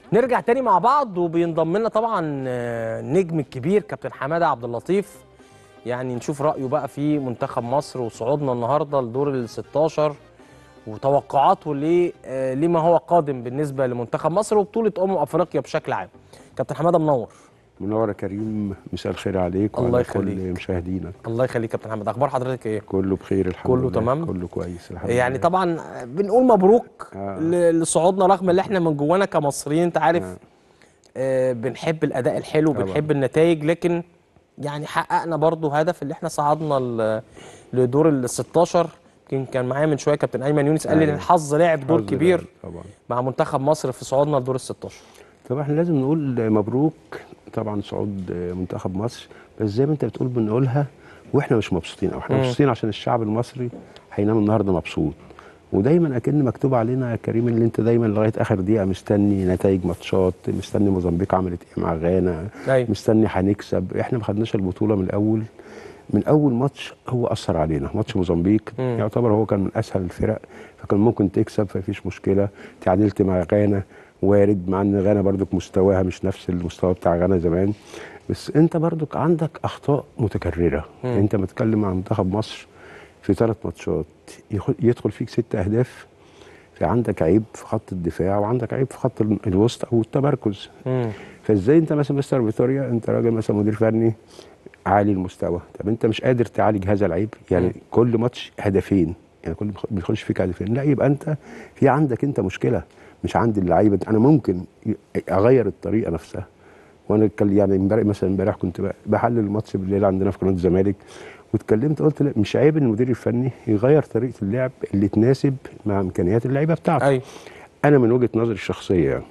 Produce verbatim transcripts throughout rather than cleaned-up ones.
نرجع تاني مع بعض، وبينضم لنا طبعا النجم الكبير كابتن حماده عبد اللطيف. يعني نشوف رايه بقى في منتخب مصر وصعودنا النهارده لدور ال ستاشر وتوقعاته ليه لما هو قادم بالنسبه لمنتخب مصر وبطوله امم افريقيا بشكل عام. كابتن حماده منور. منور يا كريم، مساء الخير عليك وعلى كل مشاهدينك. الله يخليك كابتن حماده، اخبار حضرتك ايه؟ كله بخير الحمد كله لله. كله تمام، كله كويس الحمد يعني لله. يعني طبعا بنقول مبروك آه. لصعودنا، رغم ان احنا من جوانا كمصريين انت عارف آه. آه بنحب الاداء الحلو وبنحب طبعا. النتائج، لكن يعني حققنا برضو هدف اللي احنا صعدنا لدور ال ستاشر. يمكن كان معايا من شويه كابتن ايمن يونس قال لي ان أيوة. الحظ لعب دور حظ كبير لعب طبعا مع منتخب مصر في صعودنا لدور ال ستاشر. طبعا احنا لازم نقول مبروك طبعا صعود منتخب مصر، بس زي ما انت بتقول بنقولها واحنا مش مبسوطين، او احنا مبسوطين عشان الشعب المصري هينام النهارده مبسوط. ودايما اكن مكتوب علينا يا كريم اللي انت دايما لغايه اخر دقيقه مستني نتائج ماتشات، مستني موزمبيق عملت ايه مع غانا، أيوة. مستني هنكسب. احنا ما خدناش البطوله من الاول، من اول ماتش هو اثر علينا. ماتش موزمبيق مم. يعتبر هو كان من اسهل الفرق، فكان ممكن تكسب فمفيش مشكله. تعادلت مع غانا وارد، مع ان غانا برضك مستواها مش نفس المستوى بتاع غانا زمان، بس انت برضك عندك اخطاء متكرره. يعني انت متكلم عن منتخب مصر في ثلاث ماتشات يدخل فيك ست اهداف، في عندك عيب في خط الدفاع وعندك عيب في خط الوسط او التمركز. مم. فازاي انت مثلا مستر فيتوريا، انت راجل مثلا مدير فني عالي المستوى، طب انت مش قادر تعالج هذا العيب؟ يعني مم. كل ماتش هدفين، يعني كل بيخش فيك هدفين، لا يبقى انت في عندك انت مشكله مش عند اللعيبه. انا ممكن اغير الطريقه نفسها. وانا يعني امبارح مثلا امبارح كنت بحلل الماتش بالليل عندنا في قناه الزمالك، واتكلمت قلت لا مش عيب ان المدير الفني يغير طريقه اللعب اللي تناسب مع امكانيات اللعيبه بتاعته. أيوة. انا من وجهه نظري الشخصيه يعني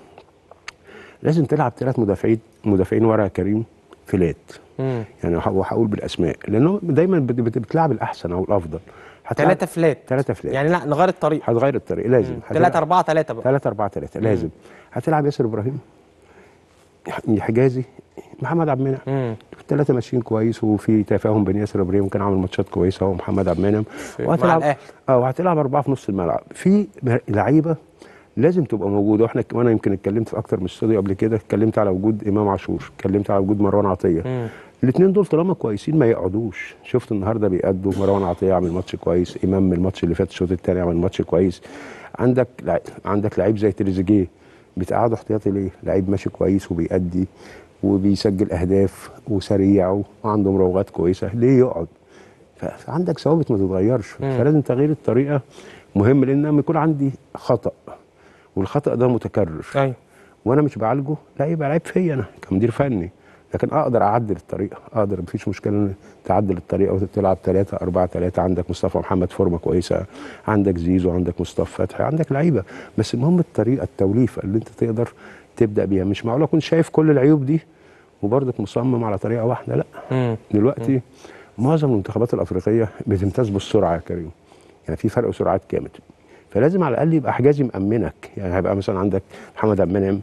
لازم تلعب ثلاث مدافعين مدافعين ورا يا كريم فلات. مم. يعني وهقول بالاسماء لانه دايما بتلعب الاحسن او الافضل. ثلاثة فلات ثلاثة فلات يعني لا نغير الطريقه، هتغير الطريقه لازم. ثلاثة أربعة ثلاثة بقى ثلاثة أربعة ثلاثة لازم. هتلعب ياسر ابراهيم، حجازي، محمد عبد المنعم. الثلاثه ماشيين كويس وفي تفاهم بين ياسر ابراهيم كان عامل ماتشات كويسه ومحمد عبد المنعم، وهتلعب اه وهتلعب اربعه في نص الملعب. في لعيبه لازم تبقى موجوده، واحنا وانا يمكن اتكلمت في اكتر من استوديو قبل كده، اتكلمت على وجود امام عاشور، اتكلمت على وجود مروان عطيه. الاثنين دول طالما كويسين ما يقعدوش. شفت النهارده بيأدوا، مروان عطيه عامل ماتش كويس، امام من الماتش اللي فات الشوط الثاني عامل ماتش كويس. عندك لع... عندك لعيب زي تريزيجيه بتقعده احتياطي ليه؟ لعيب ماشي كويس وبيأدي وبيسجل اهداف وسريع وعنده مراوغات كويسه، ليه يقعد؟ فعندك ثوابت ما تتغيرش، فلازم تغيير الطريقه مهم، لان لما يكون عندي خطأ والخطأ ده متكرر أيوة. وانا مش بعالجه، لا يبقى عيب فيا انا كمدير فني. لكن اقدر اعدل الطريقه، اقدر مفيش مشكله ان تعدل الطريقه وتلعب ثلاثة أربعة ثلاثة. عندك مصطفى محمد فورمه كويسه، عندك زيزو، عندك مصطفى فتحي، عندك لعيبه، بس المهم الطريقه التوليفه اللي انت تقدر تبدا بيها. مش معقول اكون شايف كل العيوب دي وبرضك مصمم على طريقه واحده، لا. مم. دلوقتي مم. معظم المنتخبات الافريقيه بتمتاز بالسرعه يا كريم، يعني في فرق سرعات جامد، فلازم على الاقل يبقى حجازي مأمنك. يعني هيبقى مثلا عندك محمد عبد المنعم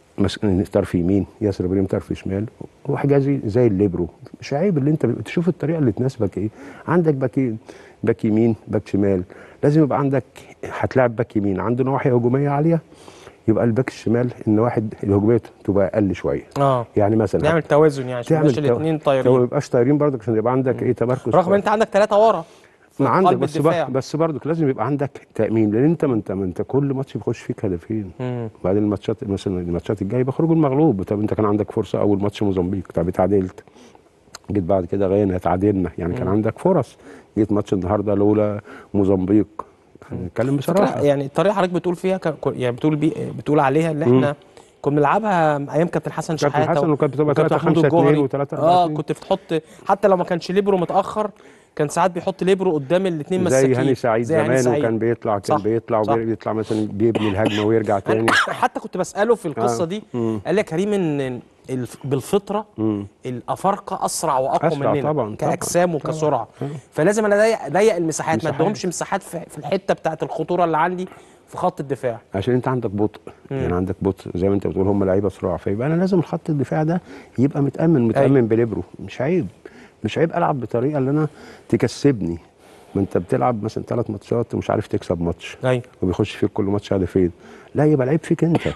طرف يمين، ياسر ابراهيم طرف شمال، وحجازي زي الليبرو. مش عيب اللي انت تشوف الطريقه اللي تناسبك ايه. عندك باكين، باك يمين باك شمال، لازم يبقى عندك هتلاعب باك يمين عنده نواحي هجوميه عاليه، يبقى الباك الشمال ان واحد الهجوميه تبقى اقل شويه. اه يعني مثلا نعمل توازن، يعني عشان ما يبقاش الاثنين طايرين، ما يبقاش طايرين برضك، عشان يبقى عندك ايه تمركز رغم انت عندك ثلاثة ورا في ما عندك، قلب بس الدفاع. بس برضك لازم يبقى عندك تأمين، لان انت ما انت ما انت كل ماتش بيخش فيك هدفين، وبعدين الماتشات مثلا الماتشات الجايه بيخرجوا المغلوب. طب انت كان عندك فرصه اول ماتش موزمبيق، طب اتعادلت، جيت بعد كده غانا اتعادلنا، يعني كان عندك فرص. جيت ماتش النهارده لولا موزمبيق، هنتكلم بصراحه. يعني الطريقه حضرتك بتقول فيها ك... يعني بتقول بي... بتقول عليها اللي احنا كنا بنلعبها ايام كابتن حسن شحاته. كابتن حسن وكانت بتبقى ثلاثة خمسة اتنين و3 أربعة اه كنت بتحط حتى لو ما كانش ليبرو متاخر، كان ساعات بيحط ليبرو قدام الاثنين مساكين زي هاني سعيد زي هاني زمان سعيد. وكان بيطلع كان صح. بيطلع صح. وبيطلع مثلا بيبني الهجمه ويرجع تاني. حتى كنت بساله في القصه آه. دي، مم. قال لي يا كريم ان بالفطره مم. الافارقه اسرع واقوى أسرع مننا طبعا كاجسام طبعا وكسرعه، طبعا. فلازم انا اضيق اضيق المساحات، ما مساحات. ادهمش مساحات في في الحته بتاعه الخطوره اللي عندي في خط الدفاع، عشان انت عندك بطء. مم. يعني عندك بطء زي ما انت بتقول، هم لعيبه سرعه، فيبقى انا لازم الخط الدفاع ده يبقى متامن متامن أي. بليبرو. مش عيب مش عيب العب بطريقه اللي انا تكسبني. ما انت بتلعب مثلا ثلاث ماتشات ومش عارف تكسب ماتش، ايوه، وبيخش فيك كل ماتش هدفين، لا يبقى العيب فيك انت.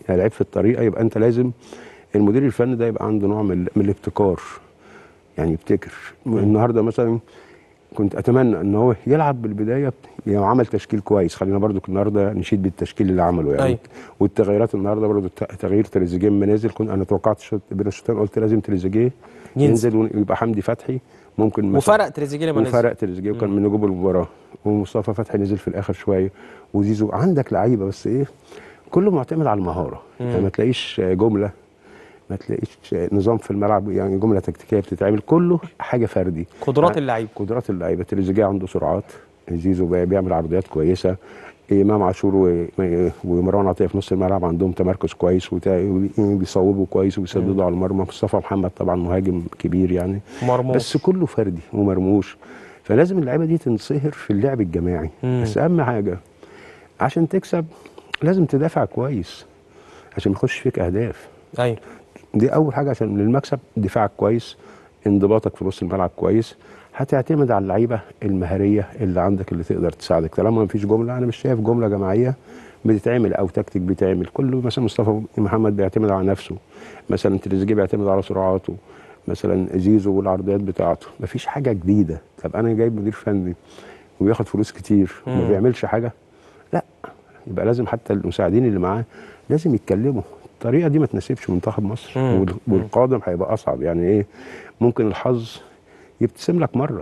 يعني لعيب في الطريقه، يبقى انت لازم المدير الفني ده يبقى عنده نوع من, من الابتكار، يعني يبتكر. النهارده مثلا كنت اتمنى ان هو يلعب بالبدايه، يعني عمل تشكيل كويس، خلينا برضو النهارده نشيد بالتشكيل اللي عمله يعني. أيوة. والتغييرات النهارده برضو تغيير تريزيجيه منازل، كنت انا توقعت شوط بين الشوطين، قلت لازم تريزيجيه ينزل ويبقى حمدي فتحي ممكن مثلا، وفرق تريزيجيه لما نزل، وفرق تريزيجيه وكان من نجوم المباراه، ومصطفى فتحي نزل في الاخر شويه، وزيزو. عندك لعيبه بس ايه، كله معتمد على المهاره. يعني ما تلاقيش جمله، ما تلاقيش نظام في الملعب، يعني جمله تكتيكيه بتتعمل، كله حاجه فردي. قدرات اللعيبه قدرات اللعيبه. تريزيجيه عنده سرعات، زيزو بيعمل عرضيات كويسه، امام عاشور ومروان عطيه في نص الملعب عندهم تمركز كويس وبيصوبوا كويس وبيسددوا على المرمى. مصطفى محمد طبعا مهاجم كبير يعني، مرموش. بس كله فردي ومرموش. فلازم اللعيبه دي تنصهر في اللعب الجماعي. مم. بس اهم حاجه عشان تكسب لازم تدافع كويس عشان ما يخش فيك اهداف. ايوه، دي اول حاجه عشان للمكسب. دفاعك كويس، انضباطك في نص الملعب كويس، هتعتمد على اللعيبه المهاريه اللي عندك اللي تقدر تساعدك. طالما ما فيش جمله، انا مش شايف جمله جماعيه بتتعمل او تكتيك بيتعمل. كله مثلا مصطفى محمد بيعتمد على نفسه، مثلا تريزيجيه بيعتمد على سرعاته، مثلا زيزو والعرضيات بتاعته. ما فيش حاجه جديده. طب انا جايب مدير فني وبياخد فلوس كتير وما بيعملش حاجه، لا، يبقى لازم حتى المساعدين اللي معاه لازم يتكلموا. الطريقه دي ما تناسبش منتخب مصر. مم. والقادم هيبقى اصعب. يعني ايه، ممكن الحظ يبتسم لك مره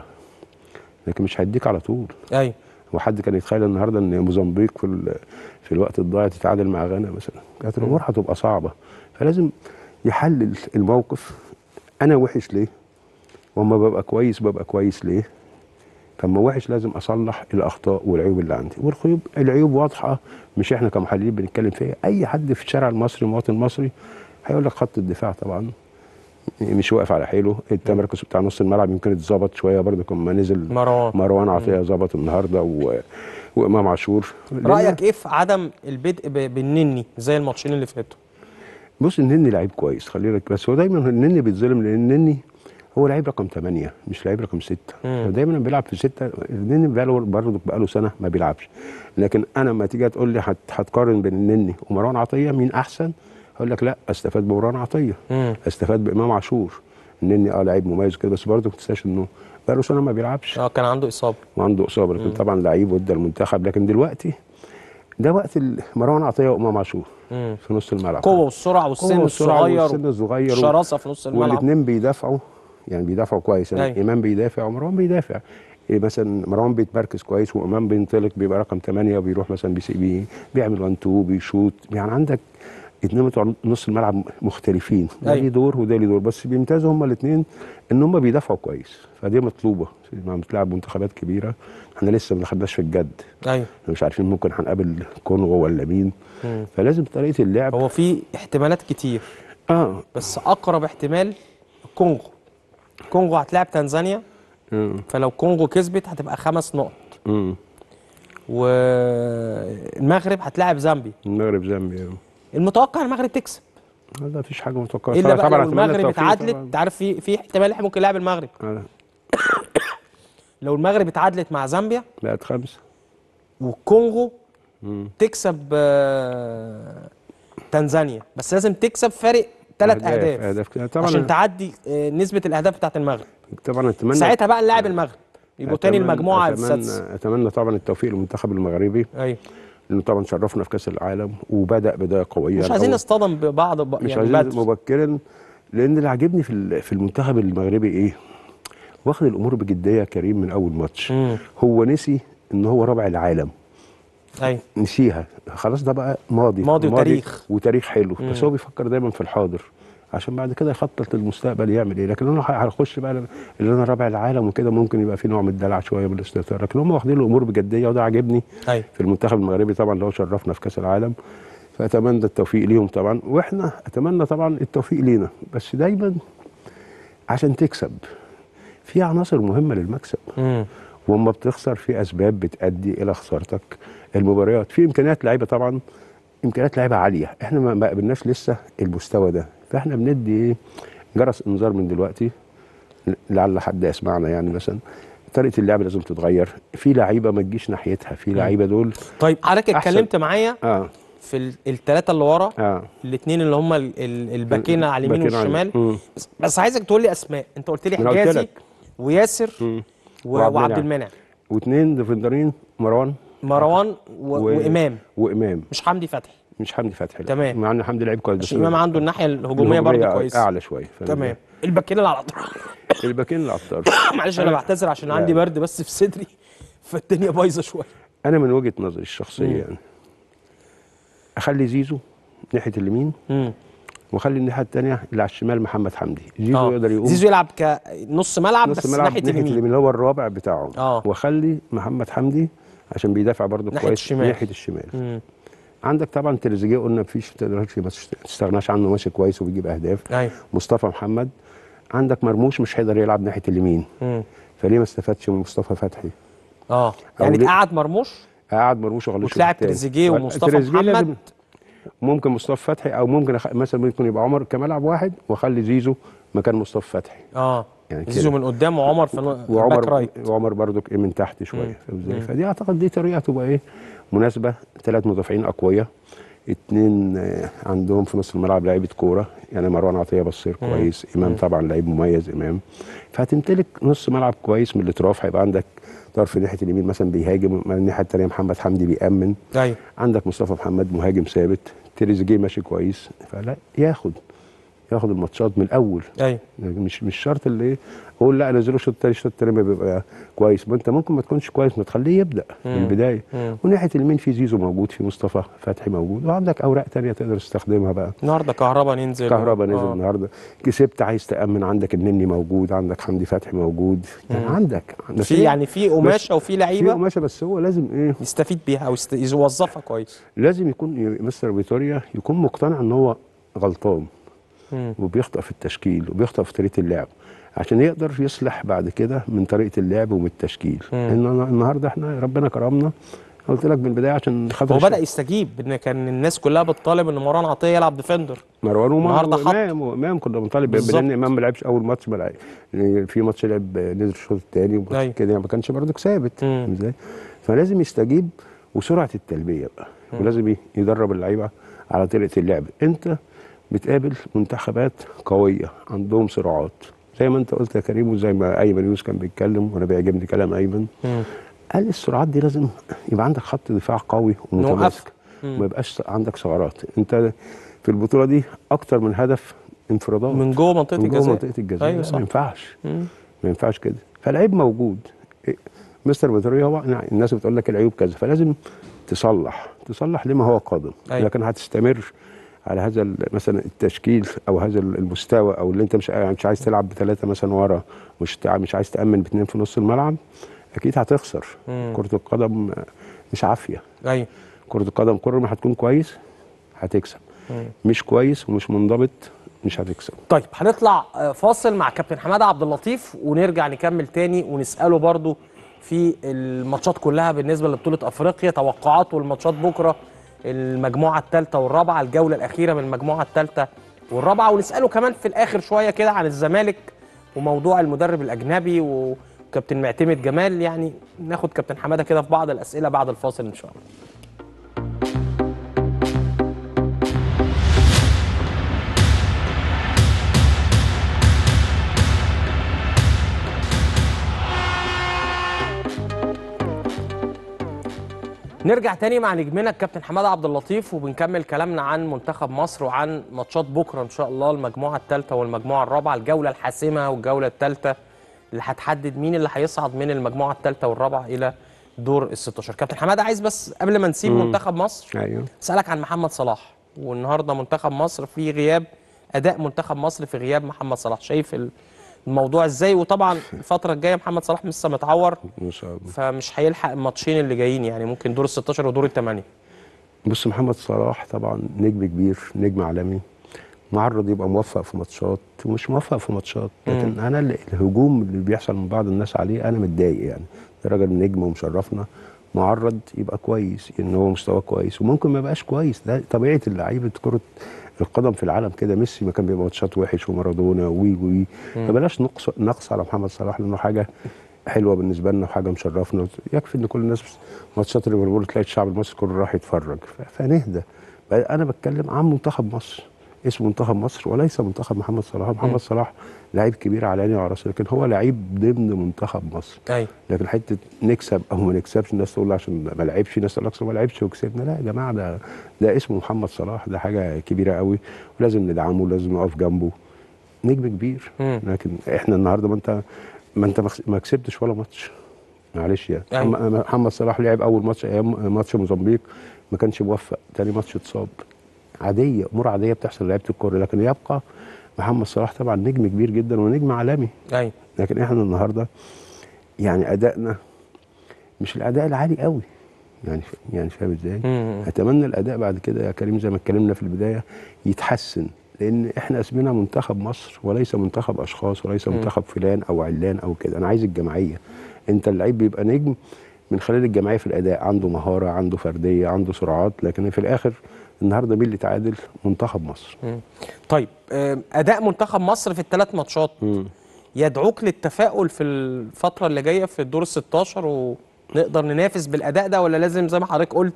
لكن مش هيديك على طول. ايوه. وحد كان يتخيل النهارده ان موزمبيق في في الوقت الضايع تتعادل مع غانا مثلا؟ كانت الامور هتبقى صعبه. فلازم يحلل الموقف، انا وحش ليه؟ واما ببقى كويس ببقى كويس ليه؟ فما وحش لازم اصلح الاخطاء والعيوب اللي عندي. والعيوب العيوب واضحه، مش احنا كمحللين بنتكلم فيها، اي حد في الشارع المصري مواطن مصري هيقول لك خط الدفاع طبعا مش واقف على حيله. التمركز بتاع نص الملعب يمكن اتظبط شويه برضه، كما نزل مروان مروان عطيه ظبط النهارده و... وامام عاشور. رايك ايه في عدم البدء ب... بالنني زي الماتشين اللي فاتوا؟ بص، النني لعيب كويس، خلي بالك، بس هو دايما النني بيتظلم لان النني هو لعيب رقم ثمانية مش لعيب رقم ستة. دايما بيلعب في ستة. النني بقاله برضه بقاله سنه ما بيلعبش. لكن انا لما تيجي تقول لي هتقارن بين النني ومروان عطيه مين احسن، هقول لك لا، استفاد بمروان عطيه، مم. استفاد بامام عاشور. النني اه لعيب مميز كده، بس برضه ما تنساش انه بقاله سنه ما بيلعبش. اه كان عنده اصابه وعنده اصابه، لكن طبعا لعيب وادى المنتخب. لكن دلوقتي ده وقت مروان عطيه وامام عاشور في نص الملعب. قوه والسرعه والسن الصغير والسن الصغير الشراسه في نص الملعب، والاثنين بيدافعوا، يعني بيدافعوا كويس. يعني أيوة. امام بيدافع ومروان بيدافع. إيه مثلا مروان بيتمركز كويس وامام بينطلق بيبقى رقم ثمانية وبيروح مثلا بي بي بيعمل وان تو بيشوط. يعني عندك اثنين بتوع نص الملعب مختلفين، ده أيوة. ليه دور وده ليه دور، بس بيمتازوا هما الاثنين ان هما بيدافعوا كويس. فدي مطلوبه لما بتلعب منتخبات كبيره. احنا لسه ما دخلناش في الجد. ايوه، مش عارفين ممكن هنقابل كونغو ولا مين. مم. فلازم طريقه اللعب، هو في احتمالات كتير اه بس اقرب احتمال الكونغو. الكونغو هتلاعب تنزانيا. مم. فلو كونغو كسبت هتبقى خمس نقط. امم والمغرب هتلاعب زامبيا. المغرب زامبيا المتوقع المغرب تكسب. لا مفيش حاجه متوقعه الا بقى لو المغرب اتعادلت. انت عارف في في احتمال احنا ممكن نلعب المغرب. آه. لو المغرب اتعادلت مع زامبيا بقت خمسه، والكونغو مم. تكسب آه تنزانيا، بس لازم تكسب فارق ثلاث اهداف, أهداف. طبعا عشان تعدي آه نسبه الاهداف بتاعت المغرب. طبعا اتمنى ساعتها بقى نلاعب المغرب يبقوا تاني المجموعه السادسه. اتمنى طبعا التوفيق للمنتخب المغربي. ايوه، لانه طبعا شرفنا في كاس العالم وبدا بدايه قويه. مش عايزين نصطدم ببعض ب... مش يعني عايزين مبكرا، لان اللي عاجبني في في المنتخب المغربي ايه، واخد الامور بجديه كريم من اول ماتش. مم. هو نسي ان هو رابع العالم. ايوه، نسيها خلاص، ده بقى ماضي ماضي وتاريخ وتاريخ حلو. مم. بس هو بيفكر دايما في الحاضر عشان بعد كده يخطط للمستقبل يعمل ايه. لكن انا هخش بقى اللي انا رابع العالم وكده، ممكن يبقى في نوع من الدلع شويه من الاستهتار. لكن هم واخدين الامور بجديه وده عاجبني. أيوة. في المنتخب المغربي طبعا اللي هو شرفنا في كاس العالم، فاتمنى التوفيق ليهم طبعا، واحنا اتمنى طبعا التوفيق لينا. بس دايما عشان تكسب في عناصر مهمه للمكسب. امم واما بتخسر في اسباب بتؤدي الى خسارتك المباريات. في امكانيات لعيبه طبعا، امكانيات لعيبه عاليه، احنا ما قابلناش لسه المستوى ده. فاحنا بندي ايه، جرس انذار من دلوقتي لعل حد يسمعنا. يعني مثلا طريقه اللعب لازم تتغير، في لعيبه ما تجيش ناحيتها، في لعيبه دول. طيب حضرتك اتكلمت معايا اه في الثلاثه اللي ورا اه الاثنين اللي هم ال- ال- الباكين على اليمين الباكين على والشمال. اليمين. بس, بس عايزك تقول لي اسماء. انت قلت لي ما أنا قلت حجازي لك. وياسر مم. و- وعبد وعبد المنعم. المنعم، واثنين ديفندرين، مروان مروان و... و... وامام، وامام، مش حمدي فتحي. مش حمدي فتحي. لا. تمام. مع ان حمدي لعيب كويس، عشان امام عنده الناحيه الهجوميه برضه كويسه اعلى شويه. تمام. الباكين اللي على الاطراف الباكين اللي على الطرف. معلش انا بعتذر عشان عندي برد بس في صدري فالدنيا بايظه شويه. انا من وجهه نظري الشخصيه مم. يعني اخلي زيزو ناحيه اليمين، امم واخلي الناحيه الثانيه اللي على الشمال محمد حمدي. زيزو اه يقدر يقوم زيزو يلعب كنص ملعب نص بس ملعب ناحيه اليمين. اليمين اللي هو الرابع بتاعهم. اه واخلي محمد حمدي عشان بيدافع برضه ناحية كويس الشمال. ناحيه الشمال. امم عندك طبعا تريزيجيه، قلنا مفيش تقدرش ما تستغناش عنه، ماشي كويس وبيجيب اهداف. ايوه. مصطفى محمد، عندك مرموش مش هيقدر يلعب ناحيه اليمين، امم فليه ما استفادش من مصطفى فتحي؟ اه يعني ليه- تقعد مرموش قعد مرموش وخليه وتلاعب تريزيجيه ومصطفى تريزيجيه محمد. لازم- ممكن مصطفى فتحي، او ممكن أخ... مثلا ممكن يبقى عمر كملعب واحد واخلي زيزو مكان مصطفى فتحي. اه يعني زيزو كده. من قدام وعمر في نو- باك وعمر رايت. وعمر برضو من تحت مم. شويه، فاهم ازاي؟ مم. فدي اعتقد دي طريقه تبقى ايه مناسبه. ثلاث مدافعين اقوياء، اتنين آه، عندهم في نص الملعب لعيبه كوره، يعني مروان عطيه بصير مم. كويس، امام مم. طبعا لعيب مميز امام. فهتمتلك نص ملعب كويس من الاطراف، هيبقى عندك طرف ناحيه اليمين مثلا بيهاجم، من الناحيه الثانيه محمد حمدي بيأمن، ايوه عندك مصطفى محمد مهاجم ثابت، تريزيجيه ماشي كويس، فلا ياخد ياخد الماتشات من الاول. ايوه مش مش شرط اللي ايه اقول لا انزله الشوط الثاني الشوط الثاني بيبقى كويس، ما انت ممكن ما تكونش كويس، ما تخليه يبدا من مم. البدايه. مم. وناحيه اليمين في زيزو موجود، في مصطفى فتحي موجود، وعندك اوراق ثانيه تقدر تستخدمها بقى. النهارده كهربا ننزل كهربا نزل آه. النهارده، كسبت عايز تامن، عندك النني موجود، عندك حمدي فتحي موجود، يعني مم. عندك بس في هي- يعني في قماشه وفي في لعيبه قماشه، بس هو لازم ايه يستفيد بيها او يست- يوظفها كويس. لازم يكون ي- مستر فيتوريا يكون مقتنع ان هو غلطان مم. وبيخطئ في التشكيل وبيخطئ في طريقه اللعب، عشان يقدر يصلح بعد كده من طريقه اللعب ومن التشكيل. مم. ان النهارده احنا ربنا كرمنا، قلت لك من البدايه عشان خاطر هو الشغل. بدا يستجيب ان كان الناس كلها بتطالب ان مروان عطيه يلعب ديفندر. مروان وما- النهارده حط. وامام وامام كنا بنطالب بالظبط. لان امام ما لعبش اول ماتش، ما لعب يعني في ماتش لعب نزل الشوط الثاني وماتش أيوة. كده، يعني ما كانش برضك ثابت. مم. ازاي؟ فلازم يستجيب، وسرعه التلبيه بقى، مم. ولازم ي- يدرب اللعيبه على طريقه اللعب. انت بتقابل منتخبات قويه عندهم سرعات، زي ما انت قلت يا كريم، وزي ما ايمن يونس كان بيتكلم وانا بيعجبني كلام ايمن. مم. قال السرعات دي لازم يبقى عندك خط دفاع قوي ومتماسك، مم. ما يبقاش عندك ثغرات. انت في البطوله دي اكتر من هدف انفرادات من جوه منطقه من جوه الجزاء. منطقه الجزاء. ايوه لا، صح. ما ينفعش مم. ما ينفعش كده. فالعيب موجود. إيه، مستر فيتوريا هو يعني الناس بتقول لك العيوب كذا، فلازم تصلح تصلح لما هو قادم. أيوة. لكن هتستمر على هذا ال- مثلا التشكيل او هذا المستوى، او اللي انت مش مش عايز تلعب بثلاثه مثلا ورا، مش تع- مش عايز تامن باثنين في نص الملعب، اكيد هتخسر. مم. كره القدم مش عافيه. ايوه كره القدم كل ما هتكون كويس هتكسب، مم. مش كويس ومش منضبط مش هتكسب. طيب هنطلع آه، فاصل مع كابتن حماده عبد اللطيف ونرجع نكمل تاني ونساله برضو في الماتشات كلها بالنسبه لبطوله افريقيا، توقعاته الماتشات بكره، المجموعه الثالثه والرابعه، الجوله الاخيره من المجموعه الثالثه والرابعه، ونساله كمان في الاخر شويه كده عن الزمالك وموضوع المدرب الاجنبي وكابتن معتمد جمال. يعني ناخد كابتن حماده كده في بعض الاسئله بعد الفاصل ان شاء الله. نرجع تاني مع نجمنا الكابتن حماده عبد اللطيف وبنكمل كلامنا عن منتخب مصر وعن ماتشات بكره ان شاء الله، المجموعه الثالثه والمجموعه الرابعه، الجوله الحاسمه والجوله الثالثه اللي هتحدد مين اللي هيصعد من المجموعه الثالثه والرابعه الى دور ال ستاشر. كابتن حماده عايز بس قبل ما نسيب مم. منتخب مصر ايوه اسالك عن محمد صلاح، والنهارده منتخب مصر في غياب، اداء منتخب مصر في غياب محمد صلاح، شايف الموضوع ازاي؟ وطبعا الفتره الجايه محمد صلاح لسه متعور ان شاء الله. فمش هيلحق الماتشين اللي جايين، يعني ممكن دور ال ستاشر ودور الثمانيه. بص، محمد صلاح طبعا نجم كبير، نجم عالمي، معرض يبقى موفق في ماتشات ومش موفق في ماتشات، لكن مم. انا اللي- الهجوم اللي بيحصل من بعض الناس عليه انا متضايق. يعني ده راجل نجم ومشرفنا، معرض يبقى كويس ان هو مستواه كويس وممكن ما يبقاش كويس، ده طبيعه اللعيبه كره القدم في العالم كده. ميسي ما كان بيبقى ماتشات وحش، ومارادونا وي وي فبلاش نقص نقص على محمد صلاح، لانه حاجه حلوه بالنسبه لنا وحاجه مشرفنا. يكفي ان كل الناس ماتشات ليفربول تلاقي الشعب المصري كله راح يتفرج، ف- فنهدى انا بتكلم عن منتخب مصر، اسمه منتخب مصر وليس منتخب محمد صلاح. محمد م. صلاح لعيب كبير على عيني وعلى راسي، لكن هو لعيب ضمن منتخب مصر. ايوه. لكن حته نكسب او ما نكسبش، الناس تقول عشان ما لعبش، الناس تقول لك ما لعبش وكسبنا. لا يا جماعه، ده ده اسمه محمد صلاح، ده حاجه كبيره قوي ولازم ندعمه ولازم نقف جنبه، نجم كبير. م. لكن احنا النهارده ما انت ما انت ما كسبتش ولا ماتش، معلش يعني. أيوة. محمد صلاح لعب اول ماتش ايام ماتش موزمبيق ما كانش موفق، تاني ماتش اتصاب. عاديه، امور عاديه بتحصل لعيبه الكوره، لكن يبقى محمد صلاح طبعا نجم كبير جدا ونجم عالمي. ايوه. لكن احنا النهارده يعني ادائنا مش الاداء العالي قوي، يعني يعني فاهم ازاي؟ اتمنى الاداء بعد كده يا كريم زي ما اتكلمنا في البدايه يتحسن، لان احنا اسمنا منتخب مصر وليس منتخب اشخاص وليس منتخب فلان او علان او كده. انا عايز الجماعيه. انت اللعيب بيبقى نجم من خلال الجماعيه في الاداء، عنده مهاره، عنده فرديه، عنده سرعات، لكن في الاخر النهارده مين اللي تعادل؟ منتخب مصر. مم. طيب، اداء منتخب مصر في الثلاث ماتشات مم. يدعوك للتفاؤل في الفتره اللي جايه في الدور ال ستاشر ونقدر ننافس بالاداء ده، ولا لازم زي ما حضرتك قلت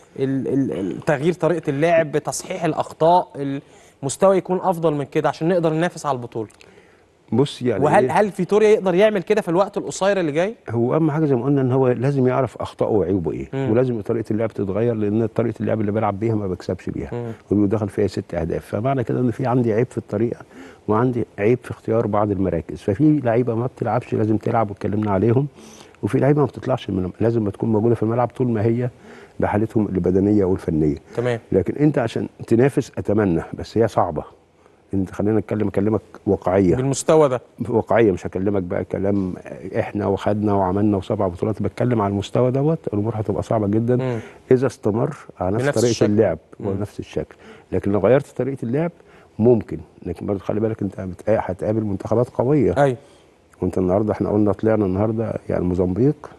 تغيير طريقه اللعب، تصحيح الاخطاء، المستوى يكون افضل من كده عشان نقدر ننافس على البطوله؟ بص يعني وهل إيه؟ هل فيتوريا يقدر يعمل كده في الوقت القصير اللي جاي؟ هو اهم حاجه زي ما قلنا ان هو لازم يعرف اخطائه وعيوبه ايه، مم. ولازم طريقه اللعب تتغير، لان طريقه اللعب اللي بيلعب بيها ما بكسبش بيها وبيدخل فيها ست اهداف، فمعنى كده ان في عندي عيب في الطريقه وعندي عيب في اختيار بعض المراكز. ففي لعيبه ما بتلعبش لازم تلعب واتكلمنا عليهم، وفي لعيبه ما بتطلعش من لازم ما تكون موجوده في الملعب طول ما هي بحالتهم البدنيه والفنيه. تمام. لكن انت عشان تنافس اتمنى، بس هي صعبه. انت خلينا نتكلم اكلمك واقعيه بالمستوى ده، واقعيه، مش هكلمك بقى كلام احنا وخدنا وعملنا وسبع بطولات، بتكلم على المستوى دوت. الامور هتبقى صعبه جدا مم. اذا استمر على نفس طريقه الشكل. اللعب ونفس الشكل. لكن لو غيرت طريقه اللعب ممكن، لكن برضه خلي بالك انت هتقابل منتخبات قويه. ايوه. وانت النهارده احنا قلنا طلعنا النهارده يعني موزمبيق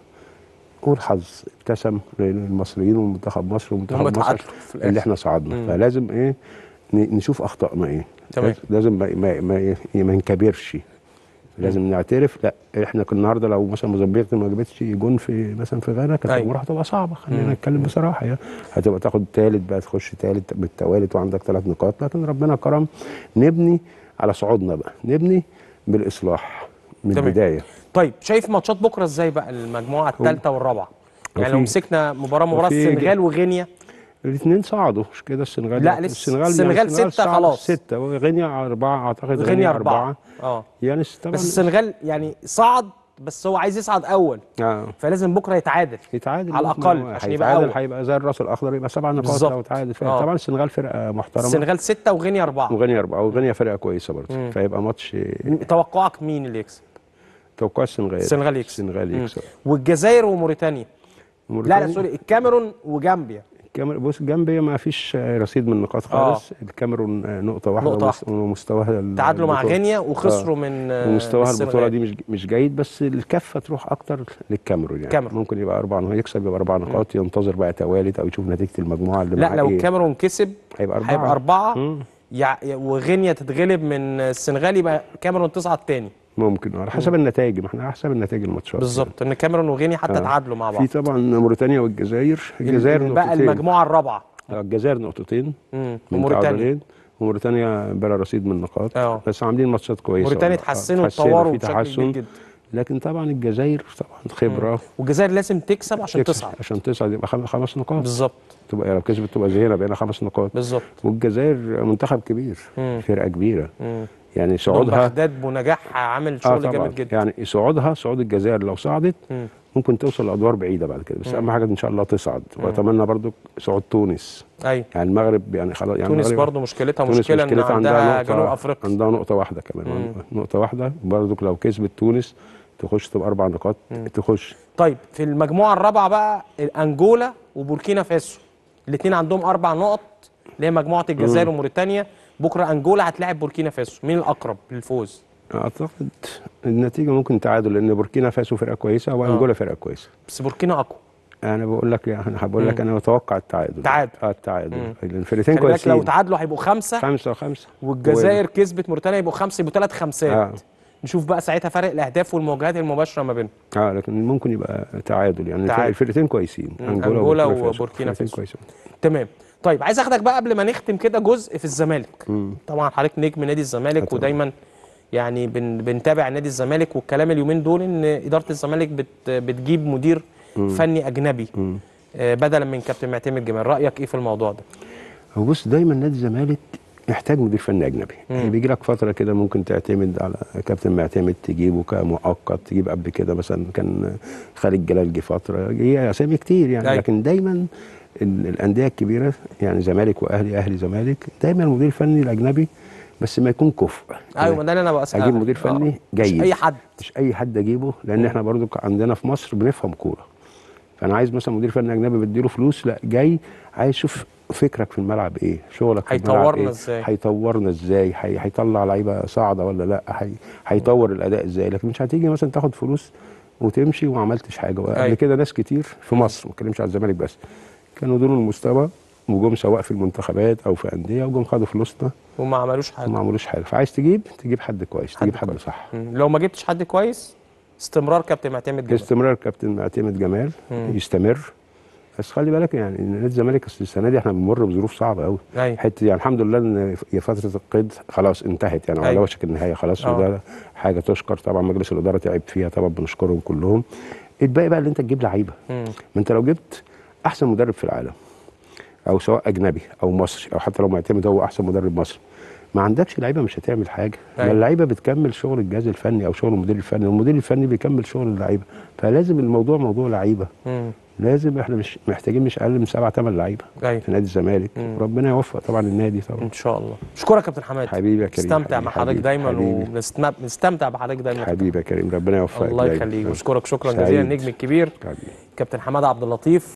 والحظ ابتسم للمصريين ومنتخب مصر ومنتخب مصر اللي احنا صعدنا. مم. فلازم ايه نشوف اخطائنا ايه. تمام. لازم ما ما ما, ما نكبرش، لازم مم. نعترف. لا احنا كنا النهارده لو مثلا موزمبيق ما جابتش جون في مثلا في غانا كانت الامور هتبقى صعبه، خلينا نتكلم بصراحه يعني. هتبقى تاخد ثالث بقى، تخش ثالث بالتوالي وعندك ثلاث نقاط، لكن ربنا كرم نبني على صعودنا بقى، نبني بالاصلاح من تمام. البدايه. طيب شايف ماتشات بكره ازاي بقى المجموعه الثالثه والرابعه؟ يعني لو مسكنا مباراه مباراه السنغال وغينيا، الاثنين صعدوا مش كده؟ السنغال لا لسه السنغال, السنغال, يعني السنغال ستة خلاص، ستة وغينيا أربعة أعتقد. غينيا أربعة اه يعني طبعا. بس السنغال يعني صعد، بس هو عايز يصعد أول آه. فلازم بكرة يتعادل يتعادل على الأقل عشان يبقى أول. هيبقى زي الراس الأخضر، يبقى سبع نقاط لو تعادل. آه. طبعا السنغال فرقة محترمة، السنغال ستة وغينيا أربعة وغينيا أربعة وغينيا فرقة كويسة برضه، فيبقى ماتش. توقعك مين اللي يكسب؟ توقع السنغال. السنغال يكسب. السنغال يكسب. والجزائر وموريتانيا. لا لا سوري، الكاميرون وجامبيا. الكاميرون بص جامبيا ما فيش رصيد من النقاط خالص. آه. الكاميرون نقطة واحدة، نقطة واحدة. ومستواها تعادلوا مع غينيا وخسروا آه. من ومستواها البطولة دي مش مش جيد، بس الكفة تروح أكتر للكاميرون يعني. كاميرون. ممكن يبقى أربعة، يكسب يبقى أربع نقاط، ينتظر بقى توالت أو يشوف نتيجة المجموعة اللي معاه. لا لو إيه. الكاميرون كسب هيبقى أربعة هيبقى أربعة يع... وغينيا تتغلب من السنغال، يبقى الكاميرون تصعد تاني. ممكن على حسب النتائج، ما احنا على حسب النتائج الماتشات بالظبط، ان الكاميرون وغينيا حتى آه. تعادلوا مع بعض. في طبعا موريتانيا والجزائر. الجزائر نقطتين بقى المجموعه الرابعه. الجزائر نقطتين وموريتانيا وموريتانيا بلا رصيد من النقاط. أوه. بس عاملين ماتشات كويسه. موريتانيا اتحسنوا واتطوروا بشكل كبير جدا. لكن طبعا الجزائر طبعا خبره، والجزائر لازم تكسب عشان تصعد. عشان تصعد يبقى خمس نقاط بالظبط. تبقى لو كسبت تبقى زينا بقينا خمس نقاط بالظبط. والجزائر منتخب كبير، مم. فرقه كبيره. مم. يعني صعودها بغداد بنجاحها عامل شغل آه جامد جدا. يعني صعودها صعود الجزائر لو صعدت مم. ممكن توصل لادوار بعيده بعد كده، بس اهم حاجه ان شاء الله تصعد. واتمنى برضو صعود تونس. ايوه يعني المغرب يعني خلاص يعني تونس برضو مشكلتها مشكله ان عندها جنوب افريقيا، عندها نقطه واحده كمان. مم. نقطه واحده برضو لو كسبت تونس تخش تبقى اربع نقاط تخش. طيب في المجموعه الرابعه بقى انجولا وبوركينا فاسو، الاثنين عندهم اربع نقط اللي هي مجموعه الجزائر وموريتانيا. بكره انجولا هتلاعب بوركينا فاسو، مين الاقرب للفوز؟ اعتقد النتيجه ممكن تعادل، لان بوركينا فاسو فرقه كويسه وانجولا فرقه كويسه، بس بوركينا اقوى. انا بقول لك يعني انا بقول لك انا متوقع التعادل. تعادل اه التعادل. الفرقتين كويسين. لو تعادلوا هيبقوا خمسه خمسه وخمسه والجزائر و... كسبت موريتانيا يبقوا خمسه، يبقوا ثلاث خمسات. آه. نشوف بقى ساعتها فرق الاهداف والمواجهات المباشره ما بينهم. اه لكن ممكن يبقى تعادل يعني. تعادل. الفرقتين كويسين، انجولا وبوركينا فاسو كويسين. تمام. طيب عايز اخدك بقى قبل ما نختم كده جزء في الزمالك. مم. طبعا حضرتك نجم نادي الزمالك طبعا. ودايما يعني بن بنتابع نادي الزمالك، والكلام اليومين دول ان اداره الزمالك بت بتجيب مدير مم. فني اجنبي مم. آه، بدلا من كابتن معتمد جمال. رايك ايه في الموضوع ده؟ هو بص، دايما نادي الزمالك محتاج مدير فني اجنبي. يعني بيجي لك فتره كده ممكن تعتمد على كابتن معتمد، تجيبه كمؤقت، تجيب قبل كده مثلا كان خالد جلال جه فتره، هي اسامي كتير يعني. أي. لكن دايما ال- الانديه الكبيره يعني زمالك واهلي، اهلي زمالك، دايما المدير الفني الاجنبي بس ما يكون كفء. ايوه، ما ده اللي انا بسأل. اجيب مدير فني آه. جيد، مش اي حد، مش اي حد اجيبه، لان احنا برضو عندنا في مصر بنفهم كوره. فانا عايز مثلا مدير فني اجنبي بديله فلوس، لا جاي عايز اشوف فكرك في الملعب ايه، شغلك في الملعب هيطورنا ايه، ازاي؟ هيطورنا ازاي، هي- هيطلع لعيبه صاعده ولا لا، هي- هيطور الاداء ازاي. لكن مش هتيجي مثلا تاخد فلوس وتمشي وما عملتش حاجه. أيوة. قبل كده ناس كتير في مصر، ما بتكلمش على الزمالك بس، كانوا دول المستوى وجم سواء في المنتخبات او في انديه وجم خدوا فلوسنا وما عملوش حاجه. وما عملوش حاجه. فعايز تجيب تجيب حد كويس، حد تجيب حد كويس. صح. مم. لو ما جبتش حد كويس، استمرار كابتن معتمد جمال. استمرار كابتن معتمد جمال مم. يستمر. بس خلي بالك يعني ان نادي الزمالك أصل السنه دي احنا بنمر بظروف صعبه قوي. أيوة. حته يعني الحمد لله ان فتره القيد خلاص انتهت يعني، على أيوة. وشك النهايه خلاص. أوه. وده حاجه تشكر طبعا، مجلس الاداره تعب فيها طبعا، بنشكرهم كلهم. الباقي بقى اللي انت تجيب لعيبه. مم. ما انت لو جبت احسن مدرب في العالم، او سواء اجنبي او مصري، او حتى لو معتمد هو احسن مدرب مصري، ما عندكش لعيبه مش هتعمل حاجه. ما أيوة. اللعيبه بتكمل شغل الجهاز الفني او شغل المدير الفني، والمدير الفني بيكمل شغل اللعيبه. فلازم الموضوع موضوع لعيبه. مم. لازم احنا مش محتاجين مش اقل من سبعة ثمان لعيبه أيوة. في نادي الزمالك. مم. ربنا يوفق طبعا النادي طبعا. ان شاء الله. اشكرك يا كابتن حماد. حبيبي يا كريم. استمتع مع حضرتك دايما، حبيبي. وبنستمتع بحضرتك دايما. حبيبي يا كريم، ربنا يوفقك. الله يخليك. بشكرك شكرا سعيد. جزيلا النجم الكبير حبيبي. كابتن حماد عبد اللطيف.